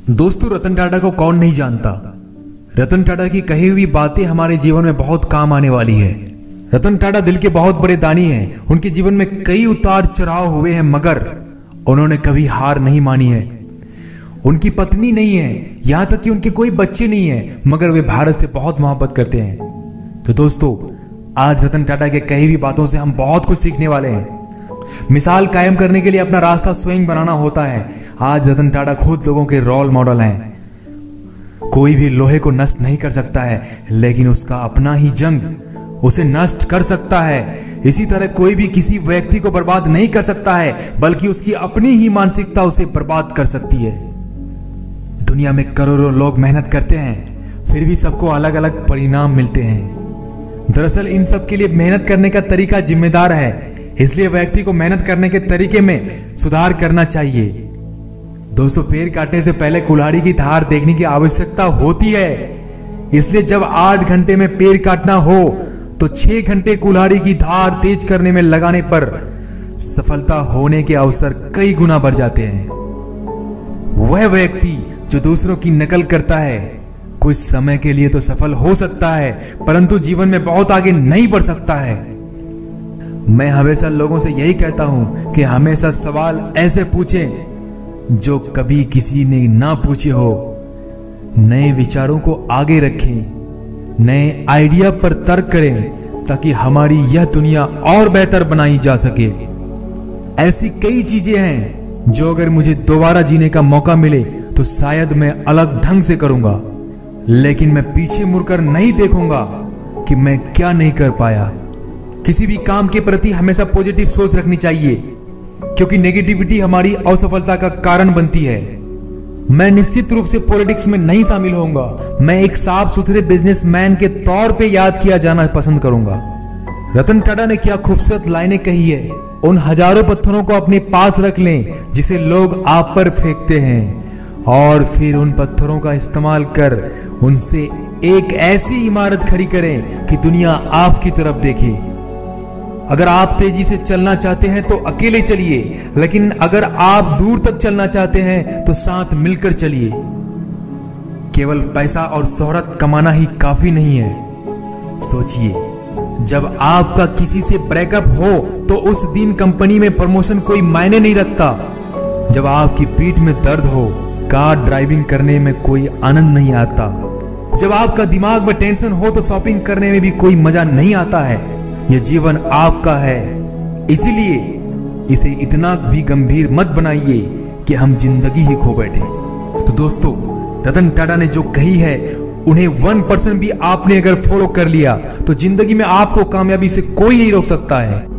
दोस्तों, रतन टाटा को कौन नहीं जानता। रतन टाटा की कही हुई बातें हमारे जीवन में बहुत काम आने वाली है। रतन टाटा दिल के बहुत बड़े दानी हैं। उनके जीवन में कई उतार चढ़ाव हुए हैं, मगर उन्होंने कभी हार नहीं मानी है। उनकी पत्नी नहीं है, यहां तक कि उनके कोई बच्चे नहीं है, मगर वे भारत से बहुत मोहब्बत करते हैं। तो दोस्तों, आज रतन टाटा के कही हुई बातों से हम बहुत कुछ सीखने वाले हैं। मिसाल कायम करने के लिए अपना रास्ता स्वयं बनाना होता है। आज रतन टाटा खुद लोगों के रोल मॉडल हैं। कोई भी लोहे को नष्ट नहीं कर सकता है, लेकिन उसका अपना ही जंग उसे नष्ट कर सकता है। इसी तरह कोई भी किसी व्यक्ति को बर्बाद नहीं कर सकता है, बल्कि उसकी अपनी ही मानसिकता उसे बर्बाद कर सकती है। दुनिया में करोड़ों लोग मेहनत करते हैं, फिर भी सबको अलग अलग परिणाम मिलते हैं। दरअसल इन सब के लिए मेहनत करने का तरीका जिम्मेदार है, इसलिए व्यक्ति को मेहनत करने के तरीके में सुधार करना चाहिए। दोस्तों, पेड़ काटने से पहले कुल्हाड़ी की धार देखने की आवश्यकता होती है। इसलिए जब 8 घंटे में पेड़ काटना हो तो 6 घंटे कुल्हाड़ी की धार तेज करने में लगाने पर सफलता होने के अवसर कई गुना बढ़ जाते हैं। वह व्यक्ति जो दूसरों की नकल करता है कुछ समय के लिए तो सफल हो सकता है, परंतु जीवन में बहुत आगे नहीं बढ़ सकता है। मैं हमेशा लोगों से यही कहता हूं कि हमेशा सवाल ऐसे पूछें जो कभी किसी ने ना पूछे हो। नए विचारों को आगे रखें, नए आइडिया पर तर्क करें, ताकि हमारी यह दुनिया और बेहतर बनाई जा सके। ऐसी कई चीजें हैं जो अगर मुझे दोबारा जीने का मौका मिले तो शायद मैं अलग ढंग से करूंगा, लेकिन मैं पीछे मुड़कर नहीं देखूंगा कि मैं क्या नहीं कर पाया। किसी भी काम के प्रति हमेशा पॉजिटिव सोच रखनी चाहिए, क्योंकि नेगेटिविटी हमारी असफलता का कारण बनती है। मैं निश्चित रूप से पॉलिटिक्स में नहीं शामिल होऊंगा। मैं एक साफ सुथरे बिजनेसमैन के तौर पे याद किया जाना पसंद करूंगा। रतन टाटा ने क्या खूबसूरत लाइनें कही है। उन हजारों पत्थरों को अपने पास रख लें जिसे लोग आप पर फेंकते हैं, और फिर उन पत्थरों का इस्तेमाल कर उनसे एक ऐसी इमारत खड़ी करें कि दुनिया आपकी तरफ देखे। अगर आप तेजी से चलना चाहते हैं तो अकेले चलिए, लेकिन अगर आप दूर तक चलना चाहते हैं तो साथ मिलकर चलिए। केवल पैसा और शोहरत कमाना ही काफी नहीं है। सोचिए, जब आपका किसी से ब्रेकअप हो तो उस दिन कंपनी में प्रमोशन कोई मायने नहीं रखता। जब आपकी पीठ में दर्द हो, कार ड्राइविंग करने में कोई आनंद नहीं आता। जब आपका दिमाग में टेंशन हो तो शॉपिंग करने में भी कोई मजा नहीं आता है। यह जीवन आपका है, इसीलिए इसे इतना भी गंभीर मत बनाइए कि हम जिंदगी ही खो बैठे। तो दोस्तों, रतन टाटा ने जो कही है उन्हें 1% भी आपने अगर फॉलो कर लिया तो जिंदगी में आपको कामयाबी से कोई नहीं रोक सकता है।